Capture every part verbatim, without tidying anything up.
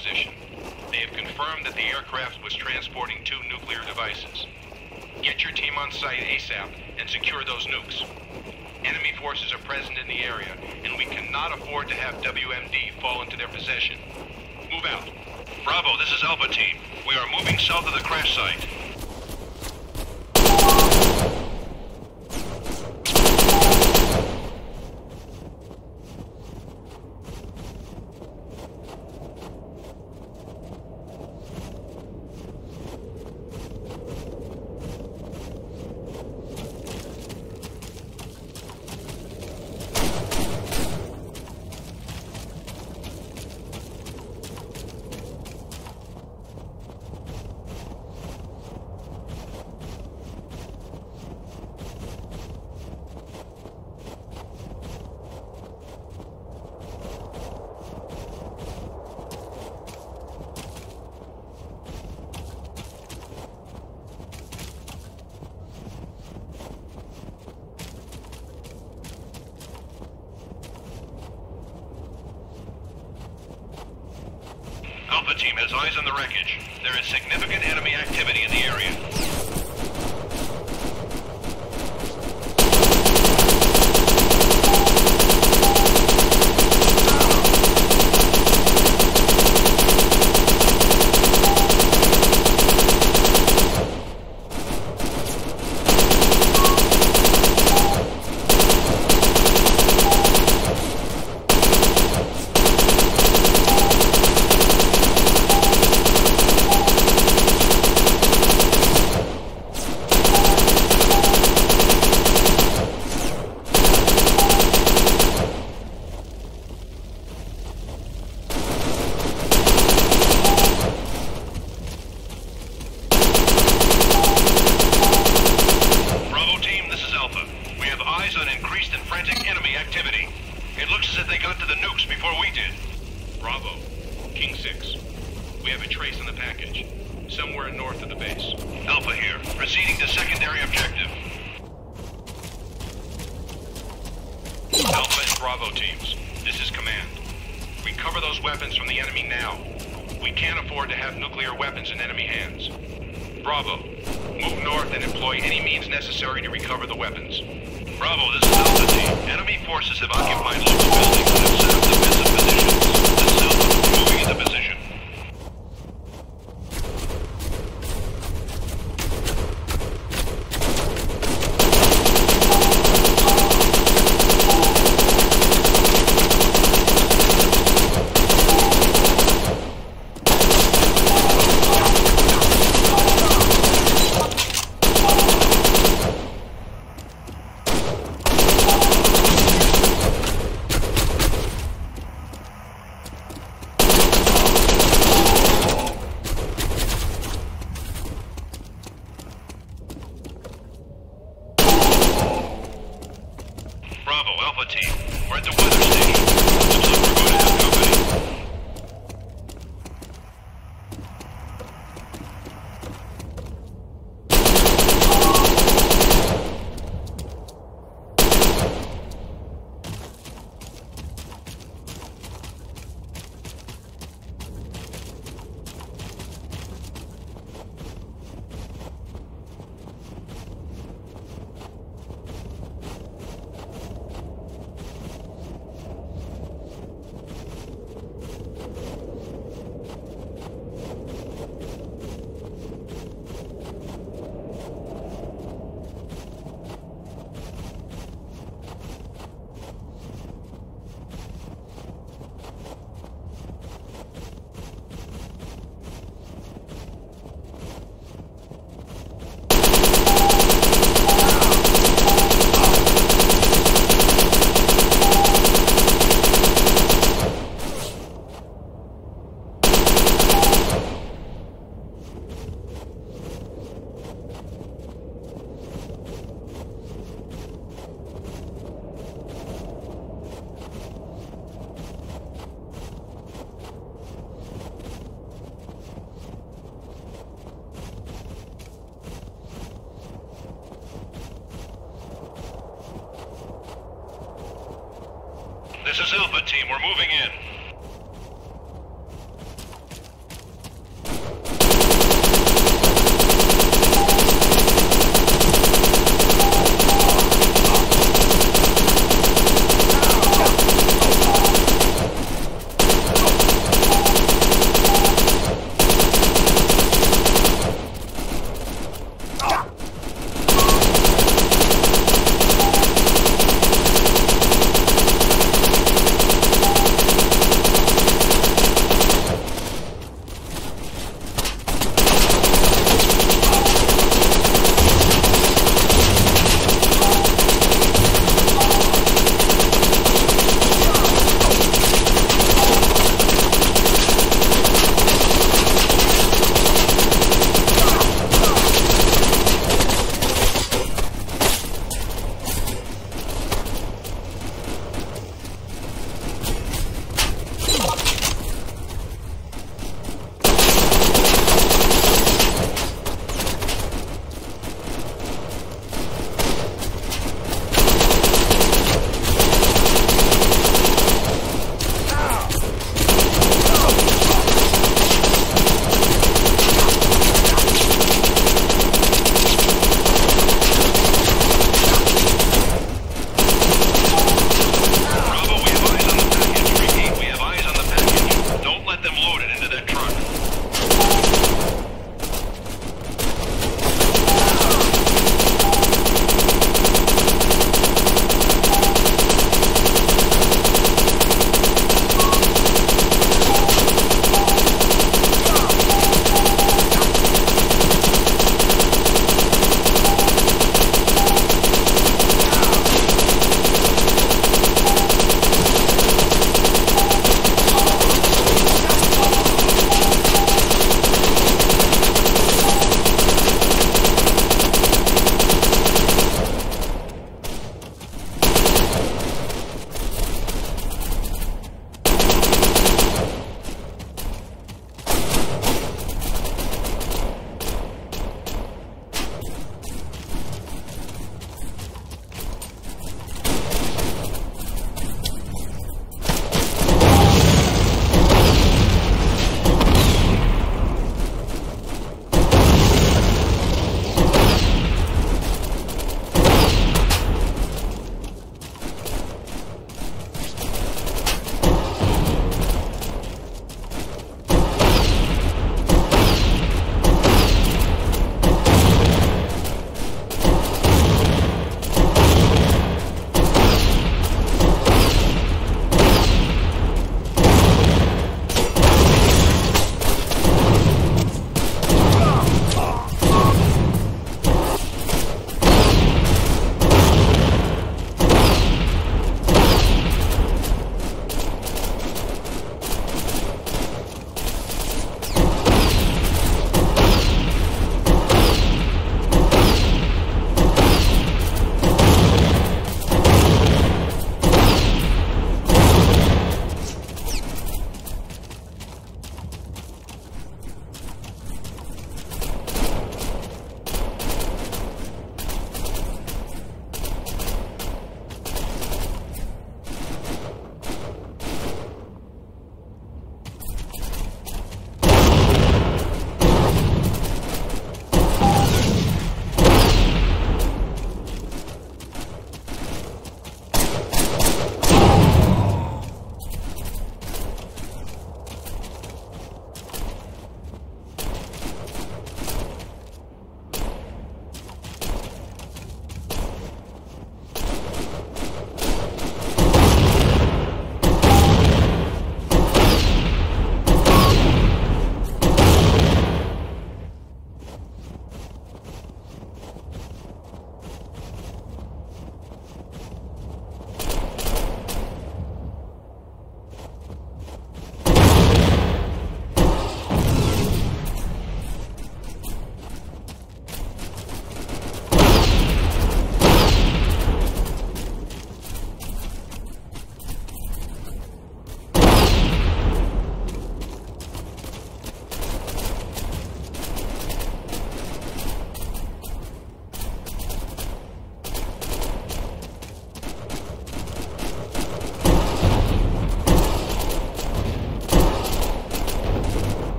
position. They have confirmed that the aircraft was transporting two nuclear devices. Get your team on site ASAP and secure those nukes. Enemy forces are present in the area, and we cannot afford to have W M D fall into their possession. Move out. Bravo, this is Alpha Team. We are moving south of the crash site. Alpha Team has eyes on the wreckage. There is significant enemy activity in the area. Bravo teams, this is command. Recover those weapons from the enemy now. We can't afford to have nuclear weapons in enemy hands. Bravo, move north and employ any means necessary to recover the weapons. Bravo, this is Alpha Team. Enemy forces have occupied local buildings and have set up defensive positions. This is Alpha, moving into position. We're at the weather station. Looks like we're going to have company. This is Alpha Team, we're moving in.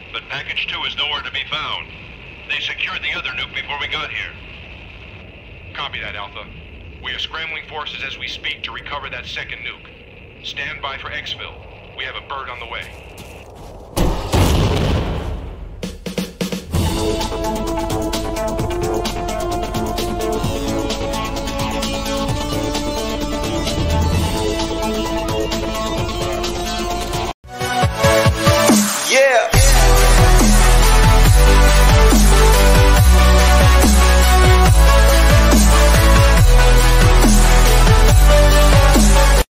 but Package two is nowhere to be found. They secured the other nuke before we got here. Copy that, Alpha. We are scrambling forces as we speak to recover that second nuke. Stand by for exfil. We have a bird on the way.